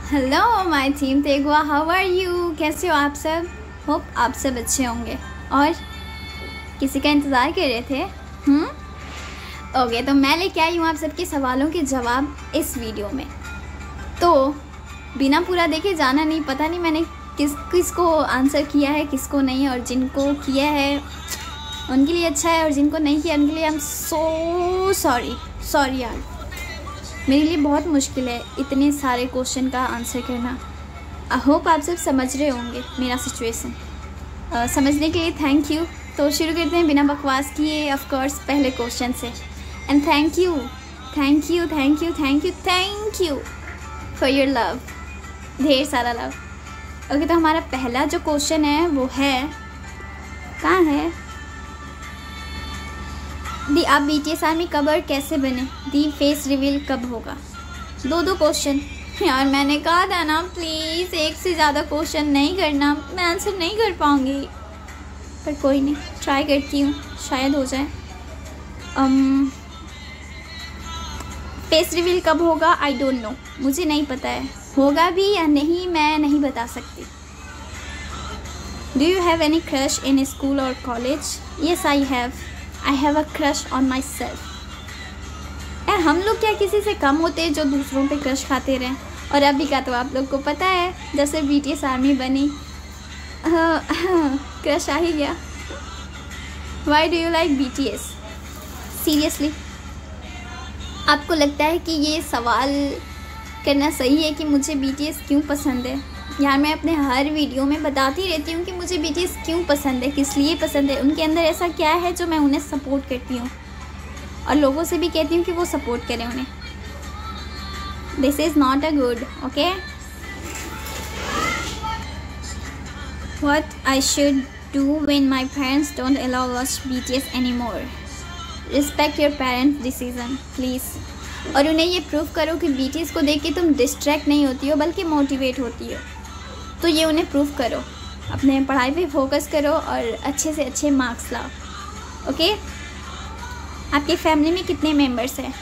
Hello my team तेगवा, how are you? कैसे हो आप सब? होप आप सब अच्छे होंगे और किसी का इंतज़ार कर रहे थे। ओके, तो मैं लेके आई हूँ आप सबके सवालों के जवाब इस वीडियो में। तो बिना पूरा देखे जाना नहीं, पता नहीं मैंने किसको आंसर किया है, किसको नहीं, और जिनको किया है उनके लिए अच्छा है और जिनको नहीं किया उनके लिए आई एम सो सॉरी यार। मेरे लिए बहुत मुश्किल है इतने सारे क्वेश्चन का आंसर करना। आई होप आप सब समझ रहे होंगे मेरा सिचुएशन। समझने के लिए थैंक यू। तो शुरू करते हैं बिना बकवास किए ऑफ कोर्स पहले क्वेश्चन से। And thank you for your love, ढेर सारा लव। ओके, तो हमारा पहला जो क्वेश्चन है वो है, कहाँ है दी आप BTS आर्मी कब और कैसे बने? दी फेस रिवील कब होगा? दो क्वेश्चन यार, मैंने कहा था ना प्लीज़ एक से ज़्यादा क्वेश्चन नहीं करना, मैं आंसर नहीं कर पाऊँगी, पर कोई नहीं, ट्राई करती हूँ, शायद हो जाए। फेस रिवील कब होगा? आई डोंट नो, मुझे नहीं पता है, होगा भी या नहीं मैं नहीं बता सकती। Do you have any crush in school और college? Yes I have a crush on myself. यार हम लोग क्या किसी से कम होते हैं जो दूसरों पे क्रश खाते रहें? और अभी का तो आप लोग को पता है, जब से BTS आर्मी बनी क्रश आ ही गया। Why do you like BTS? Seriously आपको लगता है कि ये सवाल करना सही है कि मुझे BTS क्यों पसंद है? यार मैं अपने हर वीडियो में बताती रहती हूँ कि मुझे BTS क्यों पसंद है, किस लिए पसंद है, उनके अंदर ऐसा क्या है जो मैं उन्हें सपोर्ट करती हूँ और लोगों से भी कहती हूँ कि वो सपोर्ट करें उन्हें। This is not a good, okay. What I should do when my parents don't allow us BTS any more? Respect your parents decision please. और उन्हें ये प्रूव करो कि BTS को देख के तुम डिस्ट्रैक्ट नहीं होती हो बल्कि मोटिवेट होती हो। तो ये उन्हें प्रूव करो, अपने पढ़ाई पे फोकस करो और अच्छे से अच्छे मार्क्स लाओ, ओके। आपकी फैमिली में कितने मेंबर्स हैं?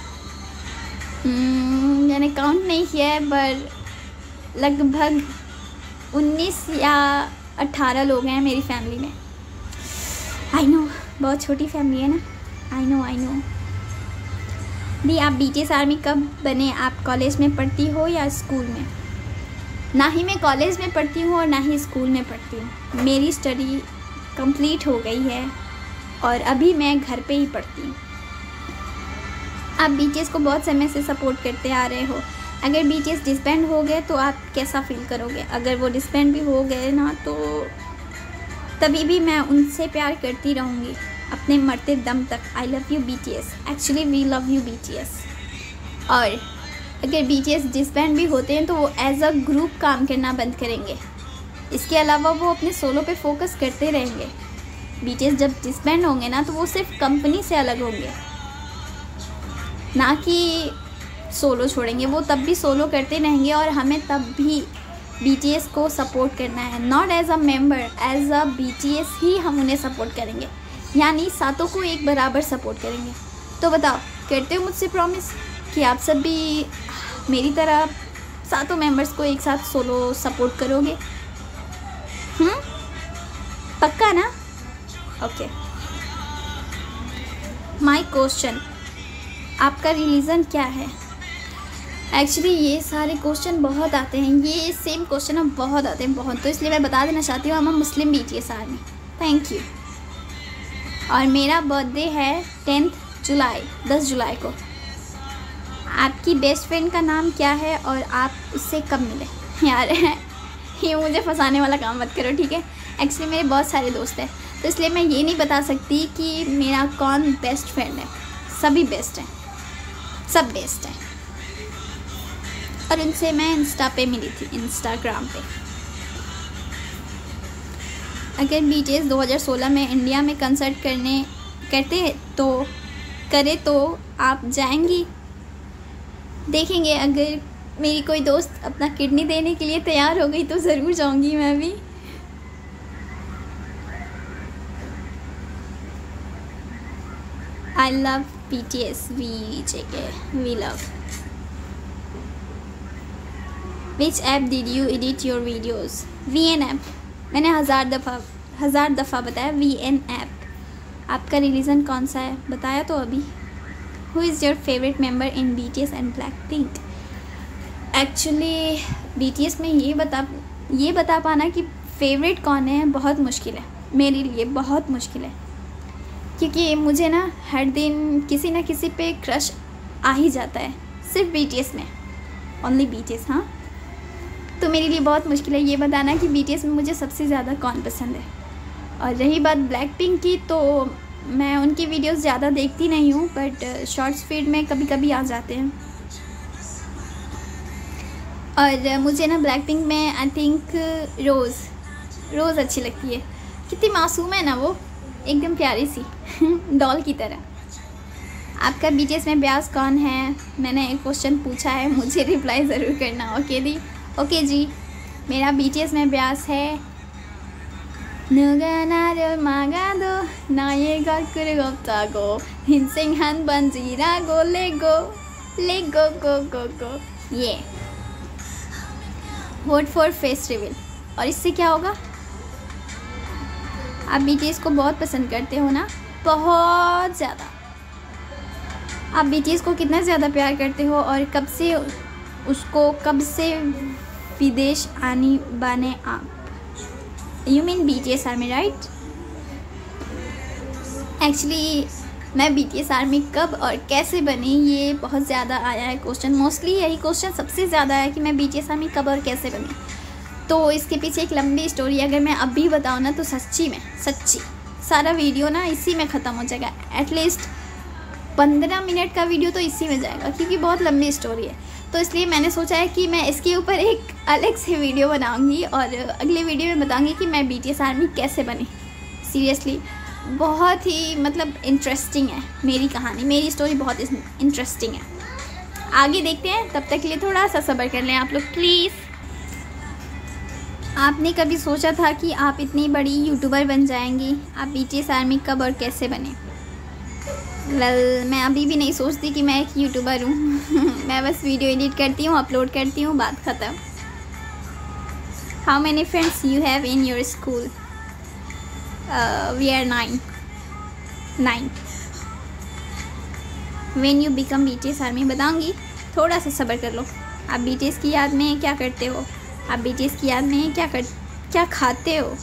मैंने काउंट नहीं किया है, पर लगभग 19 या 18 लोग हैं मेरी फैमिली में। आई नो, बहुत छोटी फैमिली है ना। I know. दी आप BTS आर्मी कब बने? आप कॉलेज में पढ़ती हो या स्कूल में? ना ही मैं कॉलेज में पढ़ती हूँ और ना ही स्कूल में पढ़ती हूँ। मेरी स्टडी कंप्लीट हो गई है और अभी मैं घर पे ही पढ़ती हूँ। आप BTS को बहुत समय से सपोर्ट करते आ रहे हो। अगर BTS डिसबैंड हो गए तो आप कैसा फील करोगे? अगर वो डिसबैंड भी हो गए ना तो तभी भी मैं उनसे प्यार करती रहूँगी अपने मरते दम तक। I love you BTS, actually we love you BTS। और अगर BTS डिसबैंड भी होते हैं तो वो एज अ ग्रुप काम करना बंद करेंगे, इसके अलावा वो अपने सोलो पे फोकस करते रहेंगे। BTS जब डिसबैंड होंगे ना तो वो सिर्फ कंपनी से अलग होंगे, ना कि सोलो छोड़ेंगे। वो तब भी सोलो करते रहेंगे और हमें तब भी BTS को सपोर्ट करना है, not as a member, as a BTS ही हम उन्हें सपोर्ट करेंगे, यानी सातों को एक बराबर सपोर्ट करेंगे। तो बताओ, करते हो मुझसे प्रॉमिस कि आप सब भी मेरी तरह सातों मेंबर्स को एक साथ सोलो सपोर्ट करोगे? पक्का ना? ओके। माय क्वेश्चन, आपका रिलीजन क्या है? एक्चुअली ये सारे क्वेश्चन बहुत आते हैं, ये सेम क्वेश्चन अब बहुत आते हैं, बहुत, तो इसलिए मैं बता देना चाहती हूँ, हम Muslim BTS army. Thank you. और मेरा बर्थडे है 10 जुलाई को। आपकी बेस्ट फ्रेंड का नाम क्या है और आप उससे कब मिले? यार ये मुझे फंसाने वाला काम मत करो, ठीक है। एक्चुअली मेरे बहुत सारे दोस्त हैं, तो इसलिए मैं ये नहीं बता सकती कि मेरा कौन बेस्ट फ्रेंड है। सभी बेस्ट हैं, सब बेस्ट हैं। और उनसे मैं इंस्टा पे मिली थी, इंस्टाग्राम पे। अगर BTS 2016 में इंडिया में कंसर्ट करे तो आप जाएंगी? देखेंगे, अगर मेरी कोई दोस्त अपना किडनी देने के लिए तैयार हो गई तो ज़रूर जाऊंगी मैं भी। I love BTS, we love. Which app did you edit your videos? VN app. मैंने हज़ार दफ़ा बताया VN ऐप। आपका रिलीजन कौन सा है बताया तो अभी। Who is your favourite member in BTS and Blackpink? Actually BTS में ये बता पाना कि फेवरेट कौन है बहुत मुश्किल है मेरे लिए, बहुत मुश्किल है, क्योंकि मुझे ना हर दिन किसी ना किसी पे क्रश आ ही जाता है, सिर्फ BTS में, ओनली BTS। हाँ, तो मेरे लिए बहुत मुश्किल है ये बताना कि BTS में मुझे सबसे ज़्यादा कौन पसंद है। और रही बात ब्लैकपिंक की, तो मैं उनकी वीडियोस ज़्यादा देखती नहीं हूँ, बट शॉर्ट्स फीड में कभी कभी आ जाते हैं। और मुझे ना ब्लैकपिंक में आई थिंक रोज़ अच्छी लगती है। कितनी मासूम है ना वो, एकदम प्यारी सी डॉल की तरह। आपका BTS में ब्यास कौन है? मैंने एक क्वेश्चन पूछा है, मुझे रिप्लाई ज़रूर करना। ओके जी। मेरा BTS में ब्यास है 누가나를 막아도 나의 거꾸로 없다고 인생 한 번지라고 लेगो go। ये वोट फॉर फेस रिवील। और इससे क्या होगा? आप BTS को बहुत पसंद करते हो ना, बहुत ज़्यादा। आप BTS को कितना ज़्यादा प्यार करते हो और कब से विदेश आने बने आप? You mean BTS army, right? Actually मैं BTS आर्मी कब और कैसे बनी, ये बहुत ज़्यादा आया है क्वेश्चन। मोस्टली यही क्वेश्चन सबसे ज़्यादा है कि मैं BTS आर्मी कब और कैसे बनी। तो इसके पीछे एक लंबी स्टोरी, अगर मैं अभी बताऊँ ना तो सच्ची सारा वीडियो ना इसी में ख़त्म हो जाएगा। एटलीस्ट 15 मिनट का वीडियो तो इसी में जाएगा, क्योंकि बहुत लंबी स्टोरी है। तो इसलिए मैंने सोचा है कि मैं इसके ऊपर एक अलग से वीडियो बनाऊंगी और अगले वीडियो में बताऊंगी कि मैं BTS आर्मी कैसे बनी। सीरियसली बहुत ही मतलब इंटरेस्टिंग है मेरी कहानी, मेरी स्टोरी बहुत इंटरेस्टिंग है। आगे देखते हैं, तब तक के लिए थोड़ा सा सब्र कर लें आप लोग प्लीज़। आपने कभी सोचा था कि आप इतनी बड़ी यूट्यूबर बन जाएंगी? आप BTS आर्मी कब और कैसे बने? मैं अभी भी नहीं सोचती कि मैं एक यूट्यूबर हूँ मैं बस वीडियो एडिट करती हूँ, अपलोड करती हूँ, बात ख़त्म। How many friends you have in your school? We are 9। When you become BTS army बताऊँगी, थोड़ा सा सब्र कर लो। आप BTS की याद में क्या करते हो? आप BTS की याद में क्या खाते हो?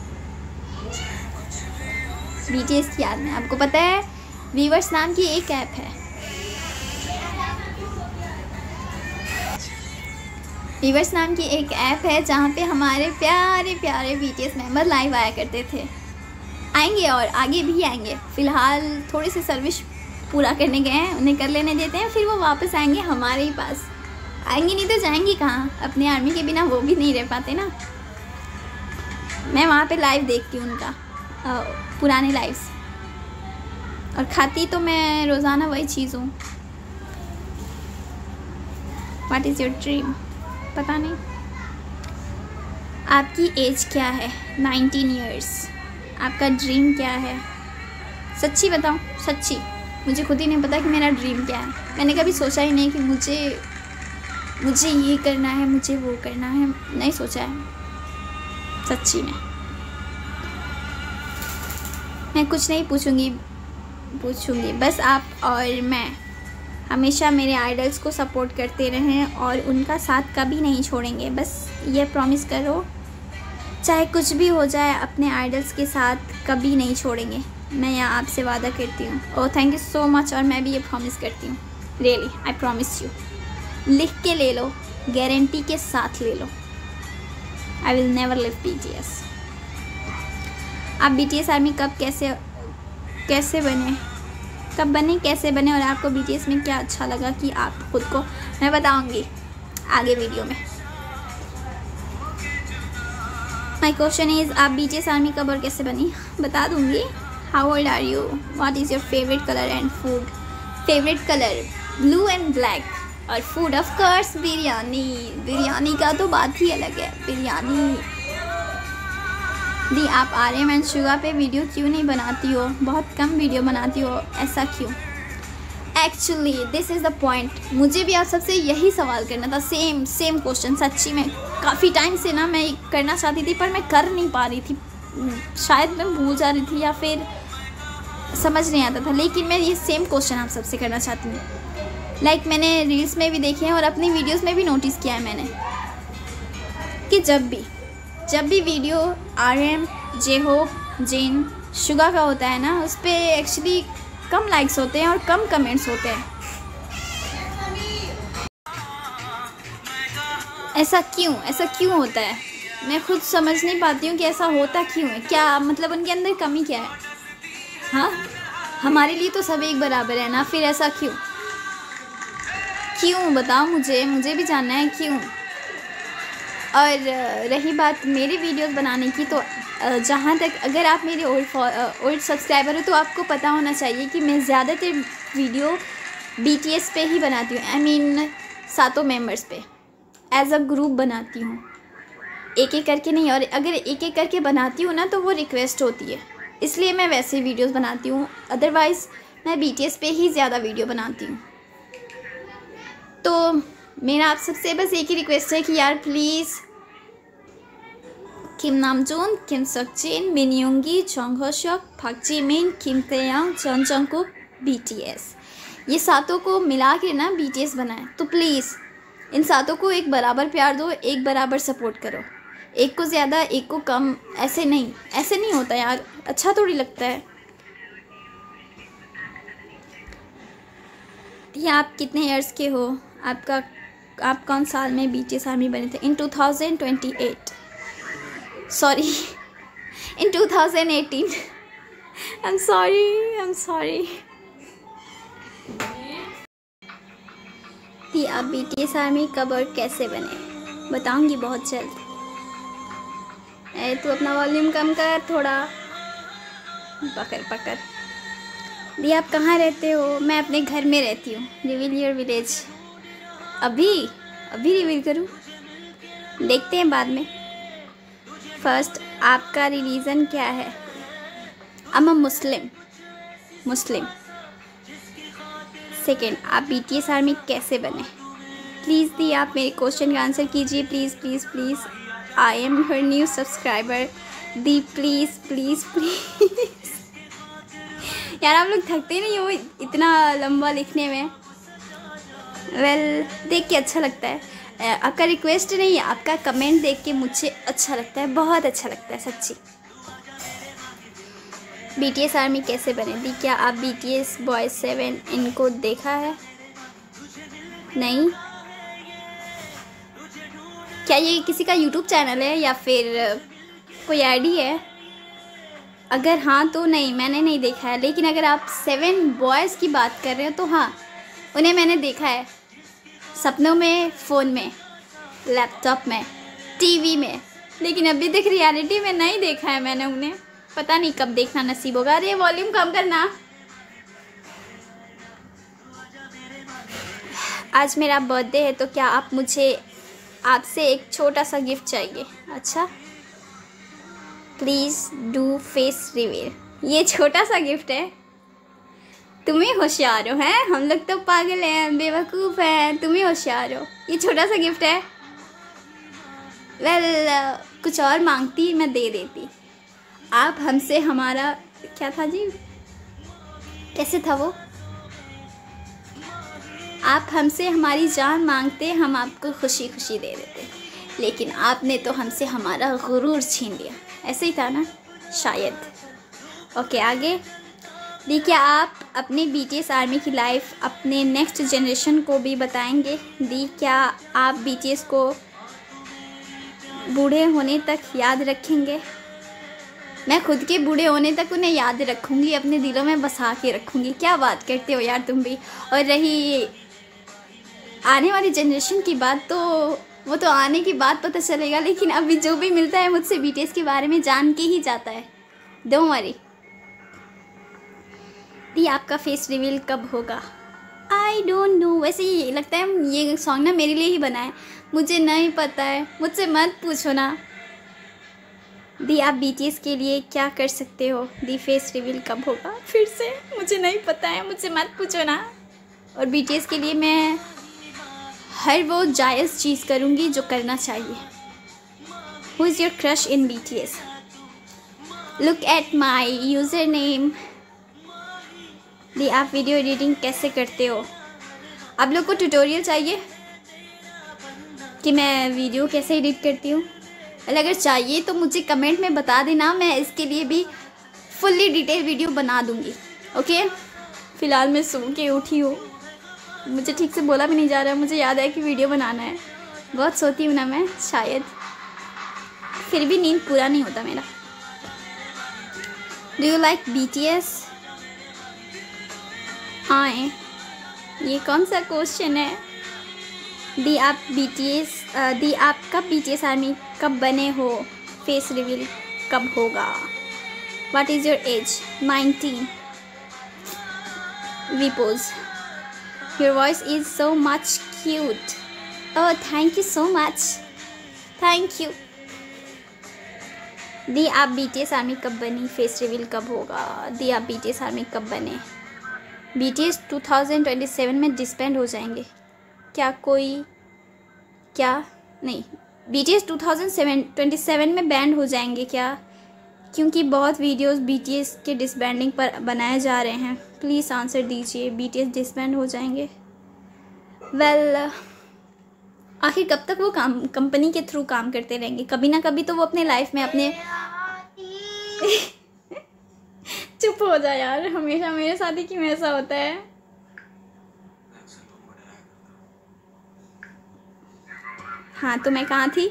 BTS की याद में आपको पता है वीवर्स नाम की एक ऐप है। वीवर्स नाम की एक ऐप है जहाँ पे हमारे प्यारे प्यारे BTS मेंबर लाइव आया करते थे। आएंगे और आगे भी आएंगे। फ़िलहाल थोड़ी सी सर्विस पूरा करने गए हैं, उन्हें कर लेने देते हैं, फिर वो वापस आएंगे हमारे ही पास। आएंगे नहीं तो जाएंगे कहाँ? अपने आर्मी के बिना वो भी नहीं रह पाते ना। मैं वहाँ पे लाइव देखती हूँ उनका पुराने लाइव्स, और खाती तो मैं रोज़ाना वही चीज़ हूँ। What is your dream? पता नहीं। आपकी एज क्या है? 19 ईयर्स। आपका ड्रीम क्या है? सच्ची बताऊँ, सच्ची मुझे खुद ही नहीं पता कि मेरा ड्रीम क्या है। मैंने कभी सोचा ही नहीं कि मुझे ये करना है, मुझे वो करना है, नहीं सोचा है सच्ची में। मैं कुछ नहीं पूछूंगी, बस आप और मैं हमेशा मेरे आइडल्स को सपोर्ट करते रहें और उनका साथ कभी नहीं छोड़ेंगे। बस ये प्रॉमिस करो, चाहे कुछ भी हो जाए अपने आइडल्स के साथ कभी नहीं छोड़ेंगे। मैं यहाँ आपसे वादा करती हूँ। Oh thank you so much. और मैं भी ये प्रॉमिस करती हूँ, रियली आई प्रॉमिस यू। लिख के ले लो, गारंटी के साथ ले लो। I will never leave BTS। आप BTS आर्मी कब कैसे बने और आपको BTS में क्या अच्छा लगा कि आप खुद को, मैं बताऊंगी आगे वीडियो में। माई क्वेश्चन इज़ आप BTS आर्मी कब और कैसे बनी? बता दूंगी। How old are you? What is your favourite colour and food? Favourite colour blue and black, और फूड ऑफ कोर्स बिरयानी का तो बात ही अलग है। बिरयानी दी। आप आर्यम एंड शुगा पे वीडियो क्यों नहीं बनाती हो? बहुत कम वीडियो बनाती हो, ऐसा क्यों? Actually this is the point, मुझे भी आप सबसे यही सवाल करना था, सेम क्वेश्चन। सच्ची में काफ़ी टाइम से ना मैं करना चाहती थी पर मैं कर नहीं पा रही थी, शायद मैं भूल जा रही थी या फिर समझ नहीं आता था, लेकिन मैं ये सेम क्वेश्चन आप सबसे करना चाहती हूँ। लाइक मैंने रील्स में भी देखे हैं और अपनी वीडियोस में भी नोटिस किया है मैंने कि जब भी video RM, J Hope, Jin, Suga का होता है ना, उस पर एक्चुअली कम लाइक्स होते हैं और कम कमेंट्स होते हैं। ऐसा क्यों होता है? मैं खुद समझ नहीं पाती हूँ कि ऐसा होता क्यों है। क्या मतलब उनके अंदर कमी क्या है? हाँ, हमारे लिए तो सब एक बराबर है ना, फिर ऐसा क्यों बताओ, मुझे भी जानना है क्यों। और रही बात मेरे वीडियोस बनाने की, तो जहाँ तक अगर आप मेरे ओल्ड सब्सक्राइबर हो तो आपको पता होना चाहिए कि मैं ज़्यादातर वीडियो BTS पे ही बनाती हूँ। आई मीन सातों मेंबर्स पे एज अ ग्रुप बनाती हूँ, एक एक करके नहीं। और अगर एक एक करके बनाती हूँ ना तो वो रिक्वेस्ट होती है, इसलिए मैं वैसे वीडियोस बनाती हूँ। अदरवाइज़ मैं BTS पे ही ज़्यादा वीडियो बनाती हूँ। तो मेरा आप सबसे बस एक ही रिक्वेस्ट है कि यार प्लीज़ किम नामजून, किम सकजिन, मिन योंगी, जंग होशक, पाक जिमिन, किम ताeyang, जन जंगकुक, BTS, ये सातों को मिला के ना BTS बनाए। तो प्लीज़ इन सातों को एक बराबर प्यार दो, एक बराबर सपोर्ट करो। एक को ज़्यादा एक को कम ऐसे नहीं होता यार, अच्छा थोड़ी लगता है। ये आप कितने ईयर्स के हो? आप कौन साल में BTS आर्मी बने थे? In 2028, sorry in 2018। I'm sorry। कि आप BTS आर्मी कब और कैसे बने? बताऊंगी बहुत जल्द। तू अपना वॉल्यूम कम कर थोड़ा, पकड़। दी आप कहाँ रहते हो? मैं अपने घर में रहती हूँ। Reveal your village. अभी रिवील करूँ? देखते हैं बाद में। फर्स्ट, आपका रिलीजन क्या है? I am a Muslim. Second, आप BTS आर्मी कैसे बने? प्लीज़ दी आप मेरे क्वेश्चन का आंसर कीजिए, please. I am her new subscriber. दी प्लीज़। यार आप लोग थकते नहीं हो इतना लंबा लिखने में? वेल, देख के अच्छा लगता है। आपका रिक्वेस्ट नहीं है, आपका कमेंट देख के मुझे अच्छा लगता है, बहुत अच्छा लगता है सच्ची। BTS आर्मी कैसे बने? दी क्या आप BTS बॉयज़ 7 इनको देखा है? नहीं। क्या ये किसी का YouTube चैनल है या फिर कोई आईडी है? अगर हाँ तो नहीं, मैंने नहीं देखा है। लेकिन अगर आप 7 बॉयज़ की बात कर रहे हो तो हाँ, उन्हें मैंने देखा है, सपनों में, फ़ोन में, लैपटॉप में, टीवी में। लेकिन अभी तक रियलिटी में नहीं देखा है मैंने उन्हें। पता नहीं कब देखना नसीब होगा। अरे वॉल्यूम कम करना। आज मेरा बर्थडे है तो क्या आपसे एक छोटा सा गिफ्ट चाहिए? अच्छा, प्लीज़ डू फेस रिवील। ये छोटा सा गिफ्ट है। तुम ही होशियार हो, हैं? हम लोग तो पागल हैं, बेवकूफ़ हैं, तुम ही होशियार हो। ये छोटा सा गिफ्ट है। वेल, कुछ और मांगती मैं दे देती। आप हमसे हमारा क्या था जी, कैसे था वो? आप हमसे हमारी जान मांगते, हम आपको खुशी खुशी दे देते, लेकिन आपने तो हमसे हमारा गुरूर छीन लिया। ऐसे ही था ना शायद। ओके, आगे। दी क्या आप अपने BTS आर्मी की लाइफ अपने नेक्स्ट जनरेशन को भी बताएंगे? दी क्या आप BTS को बूढ़े होने तक याद रखेंगे? मैं खुद के बूढ़े होने तक उन्हें याद रखूँगी, अपने दिलों में बसा के रखूँगी। क्या बात करते हो यार तुम भी। और रही आने वाली जनरेशन की बात, तो वो तो आने की बात पता चलेगा, लेकिन अभी जो भी मिलता है मुझसे BTS के बारे में जान के ही जाता है। Don't worry. दी आपका फेस रिवील कब होगा? I don't know. वैसे ये लगता है ये सॉन्ग ना मेरे लिए ही बना है, मुझे नहीं पता है, मुझसे मत पूछो ना। दी आप BTS के लिए क्या कर सकते हो? दी फेस रिवील कब होगा? फिर से मुझे नहीं पता है, मुझसे मत पूछो ना। और BTS के लिए मैं हर वो जायज़ चीज़ करूँगी जो करना चाहिए। Who is your crush in BTS? Look at my username। दी आप वीडियो एडिटिंग कैसे करते हो? आप लोग को ट्यूटोरियल चाहिए कि मैं वीडियो कैसे एडिट करती हूँ? अगर चाहिए तो मुझे कमेंट में बता देना, मैं इसके लिए भी फुल्ली डिटेल वीडियो बना दूँगी। ओके, फ़िलहाल मैं सो के उठी हूँ, मुझे ठीक से बोला भी नहीं जा रहा। मुझे याद है कि वीडियो बनाना है, बहुत सोती हूँ ना मैं, शायद फिर भी नींद पूरा नहीं होता मेरा। Do you like BTS? आए, ये कौन सा क्वेश्चन है? दी आप कब BTS आर्मी कब बने हो? फेस रिवील कब होगा? What is your age? 19। We pose, your voice is so much cute. Oh thank you so much, thank you. दी आप BTS आर्मी कब बनी? फेस रिवील कब होगा? दी आप BTS आर्मी कब बने? BTS 2027 में डिस्बैंड हो जाएंगे क्या? नहीं, BTS 2027 में बैंड हो जाएंगे क्या? क्योंकि बहुत वीडियोस BTS के डिसबैंडिंग पर बनाए जा रहे हैं। प्लीज़ आंसर दीजिए, BTS डिसबैंड हो जाएंगे? वेल आखिर कब तक वो कंपनी के थ्रू काम करते रहेंगे? कभी ना कभी तो वो अपने लाइफ में अपने चुप हो जा यार, हमेशा मेरे साथ ही क्यों ऐसा होता है? हाँ, तो मैं कहाँ थी?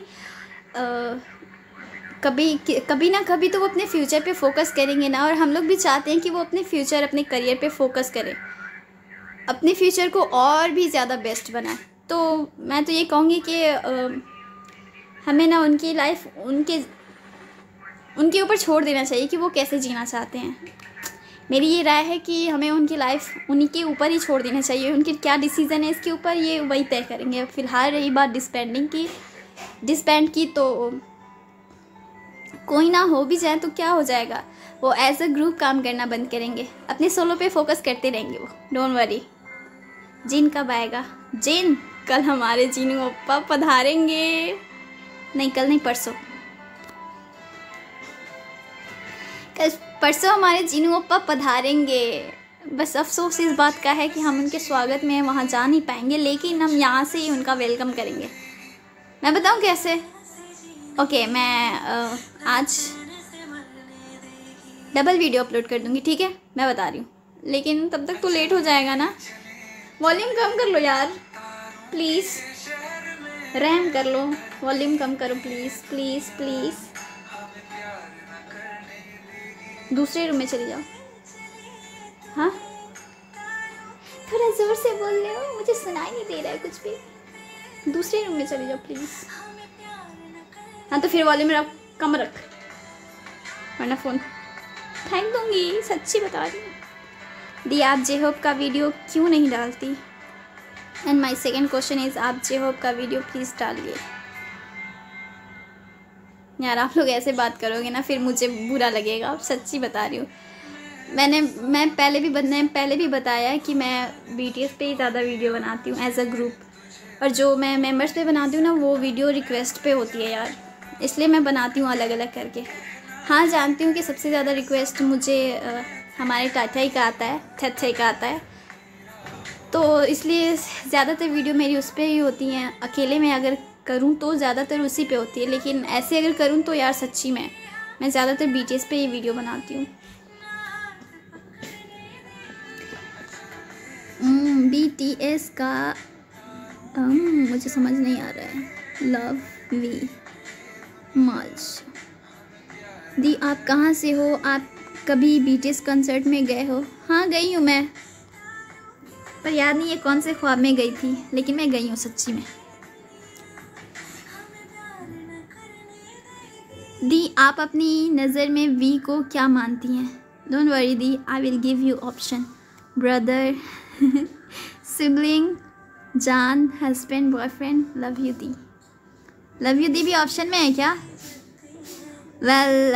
कभी ना कभी तो वो अपने फ्यूचर पे फोकस करेंगे ना, और हम लोग भी चाहते हैं कि वो अपने फ्यूचर, अपने करियर पे फोकस करें, अपने फ्यूचर को और भी ज़्यादा बेस्ट बनाए। तो मैं तो ये कहूँगी कि हमें ना उनकी लाइफ उनके ऊपर छोड़ देना चाहिए कि वो कैसे जीना चाहते हैं। मेरी ये राय है कि हमें उनकी लाइफ उन्हीं के ऊपर ही छोड़ देना चाहिए। उनके क्या डिसीज़न है इसके ऊपर, ये वही तय करेंगे। फ़िलहाल रही बात डिसबैंड की तो कोई ना हो भी जाए तो क्या हो जाएगा, वो एज अ ग्रुप काम करना बंद करेंगे, अपने सोलो पे फोकस करते रहेंगे वो। Don't worry. जिन कब आएगा? जिन कल हमारे जीनू ओप्पा पधारेंगे। नहीं कल नहीं, परसों। कल परसों हमारे जीनू ओप्पा पधारेंगे। बस अफसोस इस बात का है कि हम उनके स्वागत में वहाँ जा नहीं पाएंगे, लेकिन हम यहाँ से ही उनका वेलकम करेंगे। मैं बताऊँ कैसे? ओके, मैं आज डबल वीडियो अपलोड कर दूँगी, ठीक है? मैं बता रही हूँ, लेकिन तब तक तो लेट हो जाएगा ना। वॉल्यूम कम कर लो यार प्लीज़, रहम कर लो, वॉल्यूम कम करो प्लीज़ प्लीज़ प्लीज़। दूसरे रूम में चली जाओ। हाँ, थोड़ा ज़ोर से बोल रहे हो, मुझे सुनाई नहीं दे रहा है कुछ भी। दूसरे रूम में चली जाओ प्लीज़। हाँ तो फिर वॉल्यूम कम रख, वरना फ़ोन फेंक दूँगी, सच्ची बता रही हूँ। दी आप जे-होप का वीडियो क्यों नहीं डालती? And my second question is, आप जे-होप का वीडियो प्लीज़ डालिए। यार आप लोग ऐसे बात करोगे ना फिर मुझे बुरा लगेगा, सच्ची बता रही हूँ। मैं पहले भी बताया है कि मैं BTS पे ही ज़्यादा वीडियो बनाती हूँ एज अ ग्रुप, और जो मैं मेंबर्स पे बनाती हूँ ना वो वीडियो रिक्वेस्ट पे होती है यार, इसलिए मैं बनाती हूँ अलग अलग करके। हाँ जानती हूँ कि सबसे ज़्यादा रिक्वेस्ट मुझे हमारे टाटाई का आता है, थथई का आता है, तो इसलिए ज़्यादातर वीडियो मेरी उस पर ही होती हैं। अकेले में अगर करूँ तो ज़्यादातर उसी पे होती है, लेकिन ऐसे अगर करूँ तो यार सच्ची में मैं ज़्यादातर BTS पे ही वीडियो बनाती हूँ। BTS का मुझे समझ नहीं आ रहा है। Love we much. दी आप कहाँ से हो? आप कभी BTS कंसर्ट में गए हो? हाँ गई हूँ मैं, पर याद नहीं है कौन से ख्वाब में गई थी, लेकिन मैं गई हूँ सच्ची में। दी आप अपनी नज़र में वी को क्या मानती हैं? डोंट वरी दी, I will give you option. Brother, sibling, जान, हस्बैंड, बॉयफ्रेंड, लव यू दी। लव यू दी भी ऑप्शन में है क्या? वेल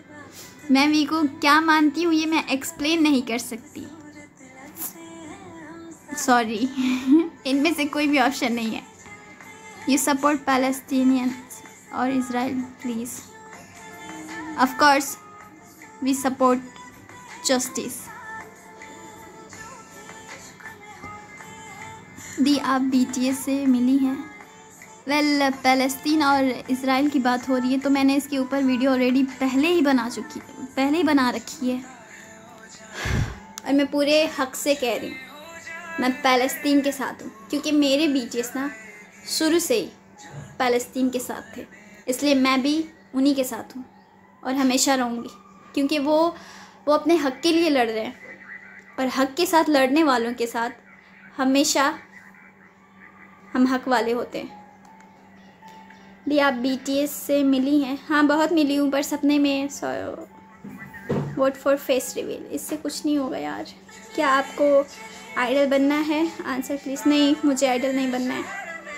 मैं वी को क्या मानती हूँ ये मैं एक्सप्लेन नहीं कर सकती। सॉरी इनमें से कोई भी ऑप्शन नहीं है। यू सपोर्ट पैलेस्टीनियंस और Israel please. Of course we support justice. दी आप BTS से मिली हैं? वेल पैलेस्तीन और इज़राइल की बात हो रही है तो मैंने इसके ऊपर वीडियो ऑलरेडी पहले ही बना रखी है और मैं पूरे हक से कह रही हूँ मैं पैलेस्तीन के साथ हूँ, क्योंकि मेरे BTS ना शुरू से ही पैलेस्तीन के साथ थे, इसलिए मैं भी उन्हीं के साथ हूँ और हमेशा रहूँगी, क्योंकि वो अपने हक के लिए लड़ रहे हैं और हक के साथ लड़ने वालों के साथ हमेशा हम हक वाले होते हैं। भी आप BTS से मिली हैं? हाँ बहुत मिली हूँ, पर सपने में। वोट फॉर फेस रिवील, इससे कुछ नहीं होगा यार। क्या आपको आइडल बनना है? Answer please. नहीं, मुझे आइडल नहीं बनना है।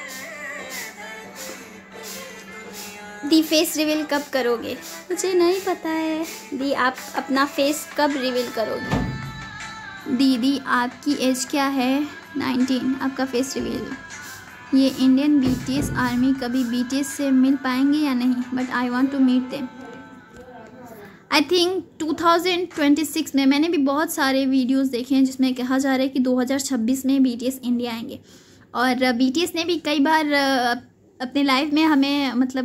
दी फेस रिवील कब करोगे? मुझे नहीं पता है। दी आप अपना फेस कब रिवील करोगे? दीदी आपकी एज क्या है? 19। आपका फेस रिवील। ये इंडियन BTS आर्मी कभी BTS से मिल पाएंगे या नहीं? But I want to meet them. I think 2026 में। मैंने भी बहुत सारे वीडियोस देखे हैं जिसमें कहा जा रहा है कि 2026 में BTS इंडिया आएंगे, और BTS ने भी कई बार अपने लाइफ में हमें मतलब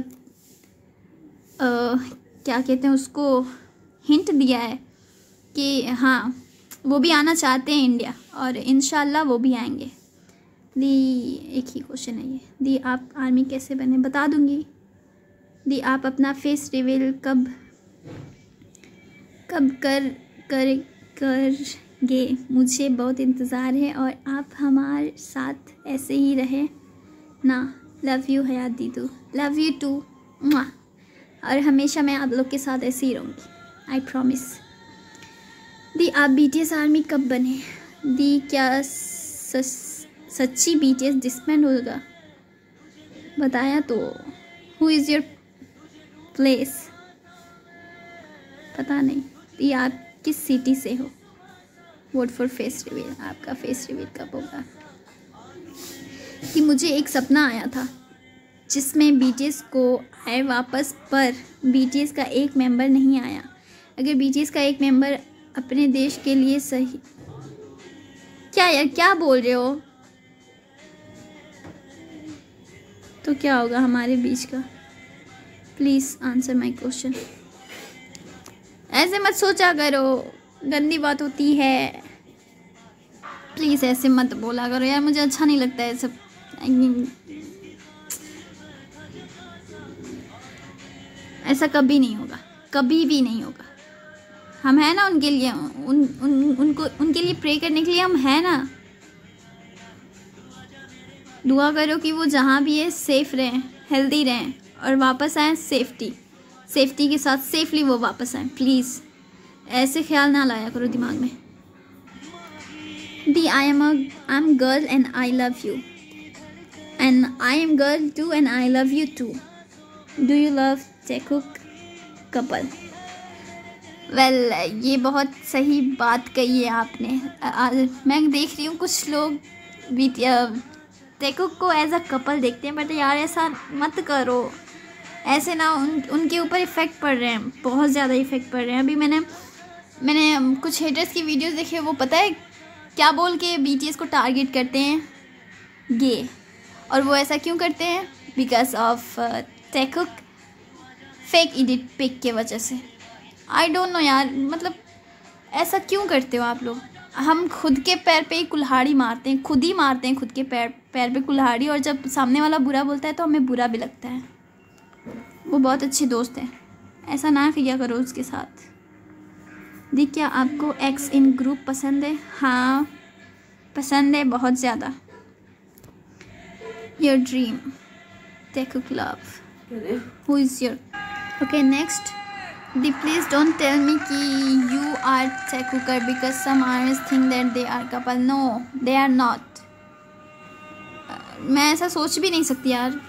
क्या कहते हैं उसको, हिंट दिया है कि हाँ वो भी आना चाहते हैं इंडिया, और इंशाल्लाह वो भी आएंगे। दी एक ही क्वेश्चन है ये। दी आप आर्मी कैसे बने? बता दूंगी। दी आप अपना फेस रिवील कब करगे? मुझे बहुत इंतज़ार है और आप हमारे साथ ऐसे ही रहे ना। लव यू हयात दीदू। Love you too. और हमेशा मैं आप लोग के साथ ऐसे ही रहूँगी, आई प्रॉमिस। दी आप BTS आर्मी कब बने? दी क्या सच्ची BTS डिसबैंड होगा? बताया तो। Who is your place? पता नहीं। ये आप किस सिटी से हो? Vote for face reveal. आपका फेस रिवील कब होगा? कि मुझे एक सपना आया था जिसमें BTS को आए वापस, पर BTS का एक मेंबर नहीं आया। अगर BTS का एक मेंबर अपने देश के लिए सही। क्या यार क्या बोल रहे हो? तो क्या होगा हमारे बीच का? Please answer my question. ऐसे मत सोचा करो, गंदी बात होती है। प्लीज़ ऐसे मत बोला करो यार, मुझे अच्छा नहीं लगता है सब। ऐसा कभी नहीं होगा, कभी भी नहीं होगा। हम हैं ना उनके लिए, उनके लिए प्रे करने के लिए हम हैं ना। दुआ करो कि वो जहाँ भी है सेफ़ रहें, हेल्दी रहें और वापस आएँ सेफ्टी के साथ, सेफली वो वापस आएँ। प्लीज़ ऐसे ख्याल ना लाया करो दिमाग में। दी I am girl and I love you, and I am girl too and I love you too. Do you love Taekook couple? Well ये बहुत सही बात कही है आपने। मैं देख रही हूँ कुछ लोग टेकुक को एज अ कपल देखते हैं, बट यार ऐसा मत करो। ऐसे ना उनके ऊपर इफ़ेक्ट पड़ रहे हैं, बहुत ज़्यादा इफ़ेक्ट पड़ रहे हैं। अभी मैंने कुछ हेटर्स की वीडियोस देखी, वो पता है क्या बोल के BTS को टारगेट करते हैं? गे। और वो ऐसा क्यों करते हैं? Because of Taekook fake edit pic के वजह से। आई डोंट नो यार, मतलब ऐसा क्यों करते हो आप लोग? हम खुद के पैर पे ही कुल्हाड़ी मारते हैं, खुद ही मारते हैं खुद के पैर पे कुल्हाड़ी, और जब सामने वाला बुरा बोलता है तो हमें बुरा भी लगता है। वो बहुत अच्छे दोस्त हैं, ऐसा ना किया करो उसके साथ। दी क्या आपको एक्स इन ग्रुप पसंद है? हाँ पसंद है, बहुत ज़्यादा। Your dream Taekook love. Who is your? Okay next. दी प्लीज़ डोंट टेल मी कि you are Taekooker because some artist think that they are couple. No they are not. मैं ऐसा सोच भी नहीं सकती यार।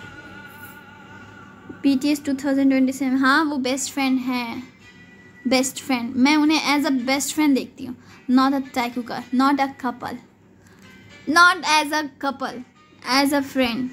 BTS 2027, हाँ वो बेस्ट फ्रेंड हैं, बेस्ट फ्रेंड। मैं उन्हें एज अ बेस्ट फ्रेंड देखती हूँ, not a Taekooker, not a couple. Not as a couple, as a friend.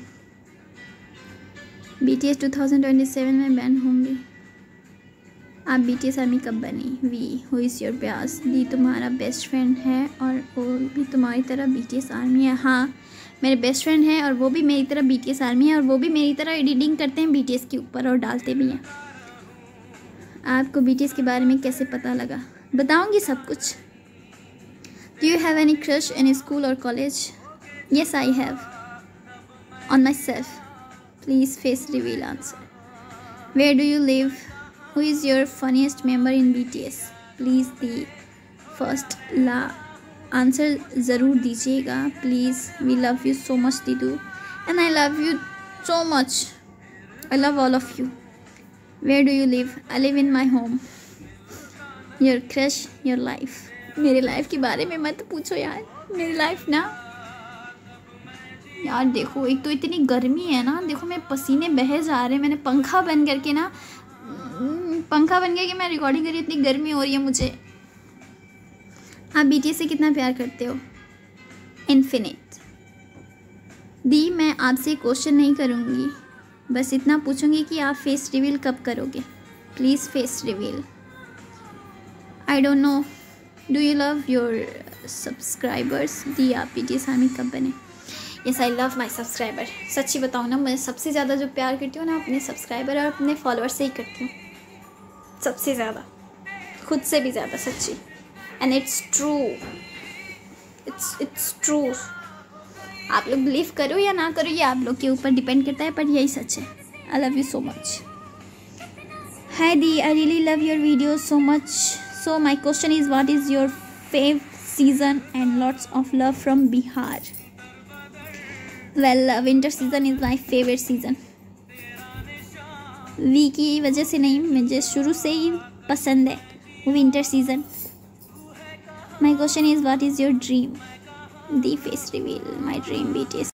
BTS 2027 में बैन होंगे। आप BTS आर्मी कब बनी? वी हु इज़ योर प्यास? दी तुम्हारा बेस्ट फ्रेंड है और वो भी तुम्हारी तरह BTS आर्मी है। हाँ, मेरे बेस्ट फ्रेंड हैं और वो भी मेरी तरह BTS आर्मी है और वो भी मेरी तरह एडिटिंग करते हैं BTS के ऊपर और डालते भी हैं। आपको BTS के बारे में कैसे पता लगा? बताऊंगी सब कुछ। Do you have any crush in school or college? Yes, I have. On myself. Please face reveal answer. Where do you live? Who is your funniest member in BTS? Please the first la answer ज़रूर दीजिएगा please. We love you so much दीदू and I love you so much. I love all of you. Where do you live? I live in my home. Your crush, your life. मेरे life के बारे में मत पूछो यार। मेरी life ना यार, देखो एक तो इतनी गर्मी है ना, देखो मेरे पसीने बहे जा रहे हैं। मैंने पंखा बंद करके मैं रिकॉर्डिंग करी, इतनी गर्मी हो रही है मुझे। आप BTS से कितना प्यार करते हो? इन्फिनिट। दी मैं आपसे क्वेश्चन नहीं करूँगी, बस इतना पूछूंगी कि आप फेस रिवील कब करोगे? Please face reveal. I don't know. Do you love your subscribers? दी आप BTS आर्मी कब बने? Yes, I love my subscriber. सच्ची बताऊँ ना, मैं सबसे ज़्यादा जो प्यार करती हूँ ना अपने सब्सक्राइबर और अपने फॉलोअर से ही करती हूँ, सबसे ज़्यादा, खुद से भी ज़्यादा, सच्ची। And it's true, it's true. आप लोग बिलीव करो या ना करो, ये आप लोग के ऊपर डिपेंड करता है, पर यही सच है। I love you so much. Hi दी, I really love your video so much. So my question is what is your fav season and lots of love from Bihar. Well, winter season is my favourite season. V की वजह से नहीं, मुझे शुरू से ही पसंद है winter season. My question is what is your dream? दी face reveal. My dream BTS